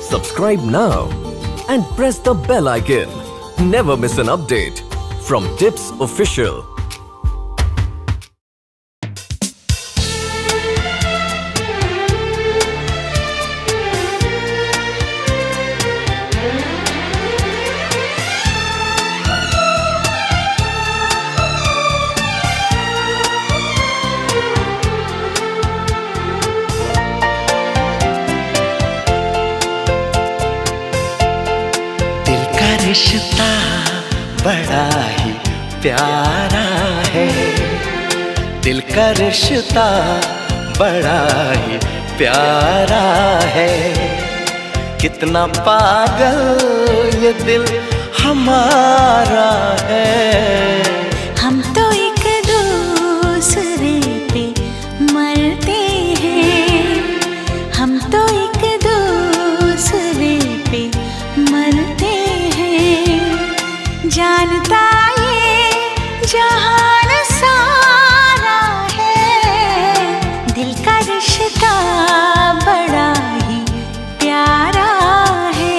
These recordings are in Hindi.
Subscribe now and press the bell icon. Never miss an update from Tips Official. रिश्ता बड़ा ही प्यारा है, दिल का रिश्ता बड़ा ही प्यारा है। कितना पागल ये दिल हमारा है। हम तो एक दूसरे पे मरते हैं, हम तो एक दूसरे पे मरते हैं। जानता ये जहान सारा है, दिल का रिश्ता बड़ा ही प्यारा है।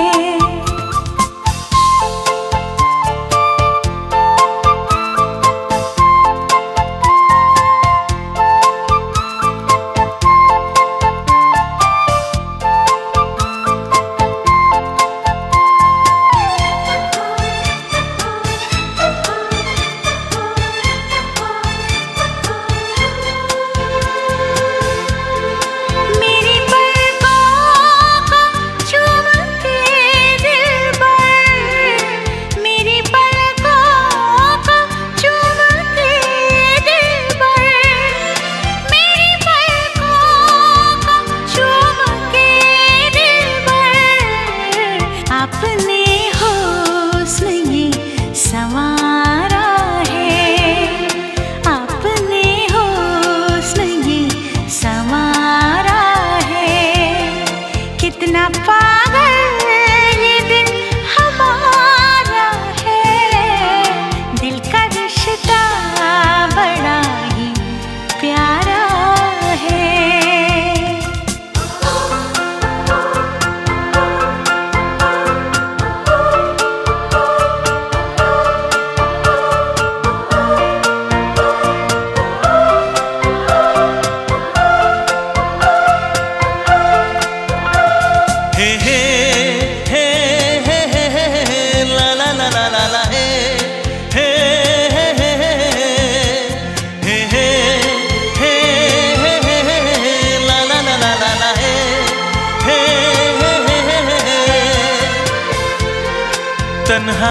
तन्हा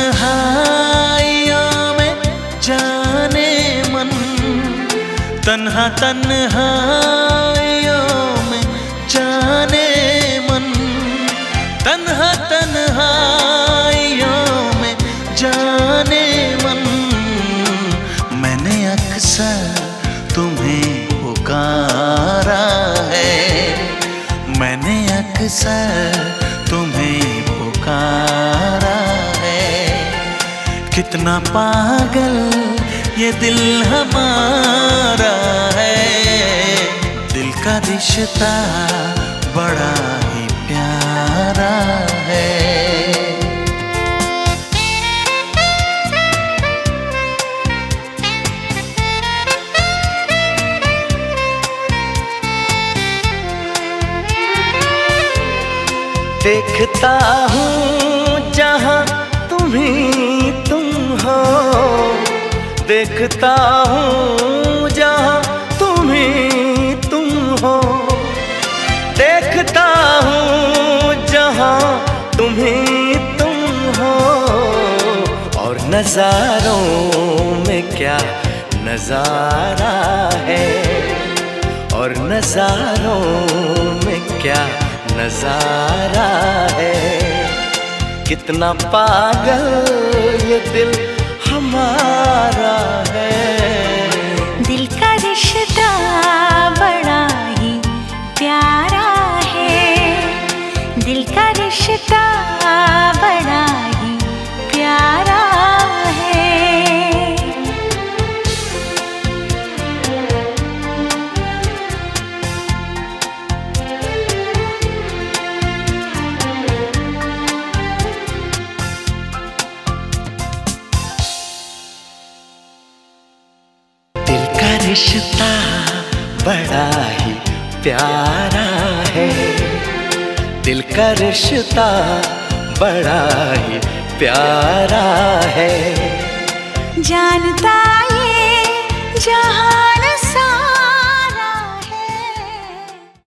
तन्हाइयों में जाने मन, तन्हा तन्हाइयों में जाने मन, तन्हा तन्हाइयों में जाने मन। मैंने अक्सर तुम्हें पुकारा है, मैंने अक्सर तुम्हें पुकारा है। कितना पागल ये दिल हमारा है, दिल का रिश्ता बड़ा ही प्यारा है। देखता हूँ जहाँ तुम ही तुम हो, देखता हूँ जहाँ तुम ही तुम हो, देखता हूँ जहाँ तुम ही तुम हो। और नज़ारों में क्या नज़ारा है, और नज़ारों में क्या नज़ारा है। कितना पागल ये दिल हमारा है, दिल का रिश्ता बड़ा ही प्यारा है, दिल का रिश्ता बड़ा ही प्यारा है। रिश्ता बड़ा ही प्यारा है, दिल का रिश्ता बड़ा ही प्यारा है। जानता ये जहां